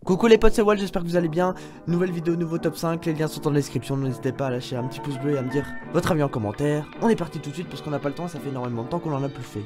Coucou les potes, c'est Wall, j'espère que vous allez bien. Nouvelle vidéo, nouveau top 5, les liens sont dans la description. N'hésitez pas à lâcher un petit pouce bleu et à me dire votre avis en commentaire. On est parti tout de suite parce qu'on n'a pas le temps, ça fait énormément de temps qu'on en a plus fait.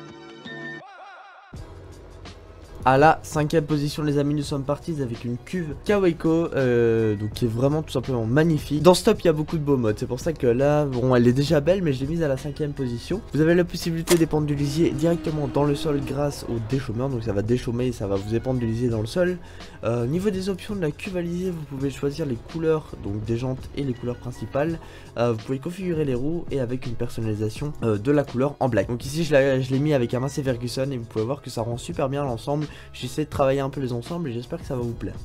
À la 5ème position les amis, nous sommes partis avec une cuve Kaweco donc qui est vraiment tout simplement magnifique. Dans ce top il y a beaucoup de beaux modes, c'est pour ça que là, bon elle est déjà belle mais je l'ai mise à la 5ème position. Vous avez la possibilité d'épandre du lisier directement dans le sol grâce au déchaumeur, donc ça va déchaumer et ça va vous épandre du lisier dans le sol. Niveau des options de la cuve à lisier, vous pouvez choisir les couleurs donc des jantes et les couleurs principales. Vous pouvez configurer les roues et avec une personnalisation de la couleur en black. Donc ici je l'ai mis avec un Massey Ferguson et vous pouvez voir que ça rend super bien l'ensemble. J'essaie de travailler un peu les ensembles et j'espère que ça va vous plaire.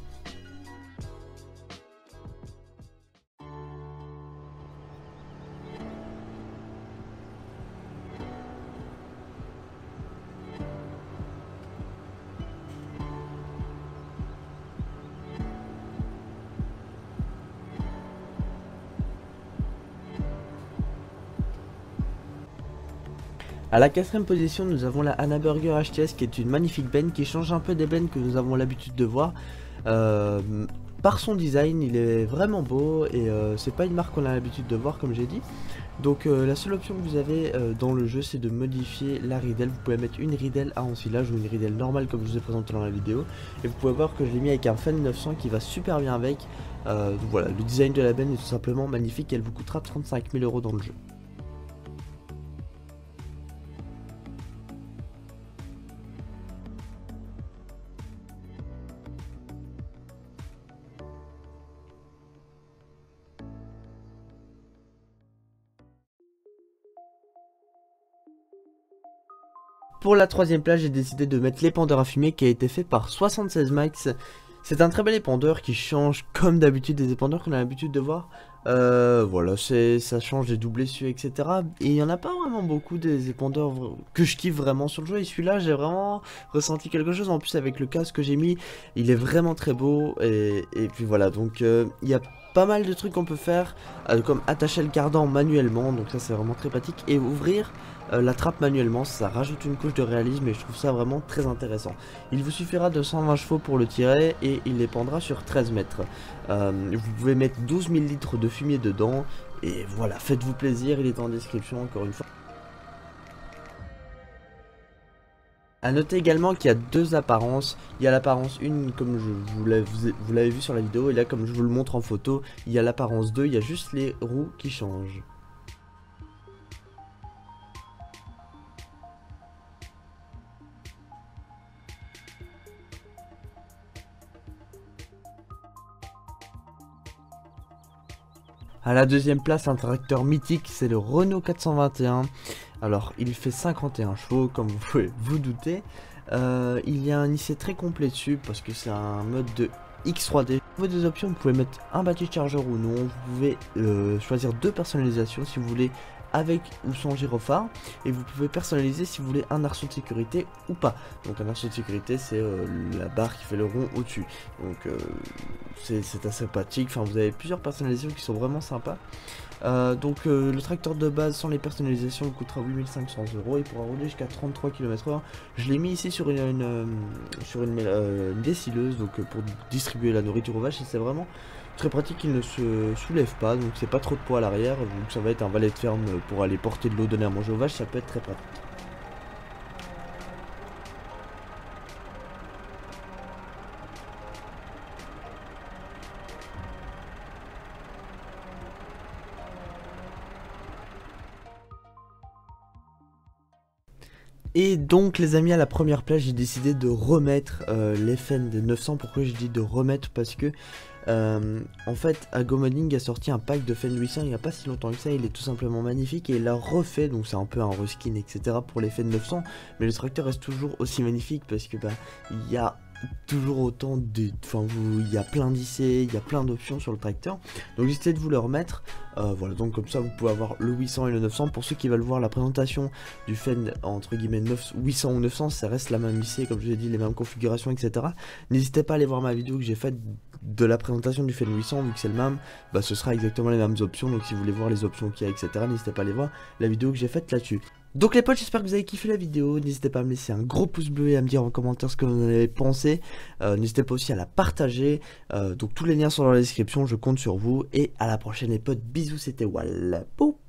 A la 4ème position, nous avons la Hanna Burger HTS qui est une magnifique benne qui change un peu des bennes que nous avons l'habitude de voir. Par son design, il est vraiment beau et c'est pas une marque qu'on a l'habitude de voir comme j'ai dit. Donc la seule option que vous avez dans le jeu, c'est de modifier la ridelle. Vous pouvez mettre une ridelle à ensilage ou une ridelle normale comme je vous ai présenté dans la vidéo. Et vous pouvez voir que je l'ai mis avec un Fenn 900 qui va super bien avec. Donc voilà, le design de la benne est tout simplement magnifique et elle vous coûtera 35 000 € dans le jeu. Pour la 3ème place, j'ai décidé de mettre l'épandeur à fumée qui a été fait par 76 Max. C'est un très bel épandeur qui change comme d'habitude des épandeurs qu'on a l'habitude de voir. Voilà, ça change des doublés dessus, etc. Et il n'y en a pas vraiment beaucoup des épandeurs que je kiffe vraiment sur le jeu. Et celui-là, j'ai vraiment ressenti quelque chose. En plus, avec le casque que j'ai mis, il est vraiment très beau. Et puis voilà, donc il y a pas mal de trucs qu'on peut faire, comme attacher le cardan manuellement. Donc ça, c'est vraiment très pratique. Et ouvrir la trappe manuellement, ça rajoute une couche de réalisme et je trouve ça vraiment très intéressant. Il vous suffira de 120 chevaux pour le tirer et il épandra sur 13 mètres. Vous pouvez mettre 12 000 litres de fumier dedans et voilà, faites-vous plaisir, il est en description encore une fois. A noter également qu'il y a deux apparences. Il y a l'apparence 1 comme vous l'avez vu sur la vidéo et là comme je vous le montre en photo, il y a l'apparence 2, il y a juste les roues qui changent. À la 2ème place, un tracteur mythique, c'est le Renault 421. Alors, il fait 51 chevaux, comme vous pouvez vous douter. Il y a un IC très complet dessus, parce que c'est un mode de X3D. Au niveau des options, vous pouvez mettre un battery charger ou non. Vous pouvez choisir deux personnalisations si vous voulez avec ou sans gyrophare, et vous pouvez personnaliser si vous voulez un arceau de sécurité ou pas. Donc un arceau de sécurité, c'est la barre qui fait le rond au dessus, donc c'est assez pratique. Enfin, vous avez plusieurs personnalisations qui sont vraiment sympas. Le tracteur de base sans les personnalisations coûtera 8500 €. Il pourra rouler jusqu'à 33 km/h. Je l'ai mis ici sur une décileuse, donc pour distribuer la nourriture aux vaches, et c'est vraiment très pratique, il ne se soulève pas, donc c'est pas trop de poids à l'arrière, donc ça va être un valet de ferme pour aller porter de l'eau, donner à manger aux vaches, ça peut être très pratique. Et donc les amis, à la première place, j'ai décidé de remettre les Fenn des 900. Pourquoi je dis de remettre? Parce que en fait, Agomoding a sorti un pack de Fenn 800 il n'y a pas si longtemps que ça. Il est tout simplement magnifique et il l'a refait, donc c'est un peu un reskin, etc. pour les Fenn 900. Mais le tracteur reste toujours aussi magnifique parce que il y a toujours autant de... il y a plein d'IC, il y a plein d'options sur le tracteur. Donc j'essaie de vous le remettre. Voilà, donc comme ça vous pouvez avoir le 800 et le 900. Pour ceux qui veulent voir la présentation du Fenn entre guillemets 800 ou 900, ça reste la même IC, comme je l'ai dit, les mêmes configurations, etc. N'hésitez pas à aller voir ma vidéo que j'ai faite de la présentation du Fen 800, vu que c'est le même, bah ce sera exactement les mêmes options. Donc si vous voulez voir les options qu'il y a, etc., n'hésitez pas à aller voir la vidéo que j'ai faite là-dessus. Donc les potes, j'espère que vous avez kiffé la vidéo. N'hésitez pas à me laisser un gros pouce bleu et à me dire en commentaire ce que vous en avez pensé. N'hésitez pas aussi à la partager. Donc tous les liens sont dans la description, je compte sur vous. Et à la prochaine les potes, bisous, c'était Wall. Poup.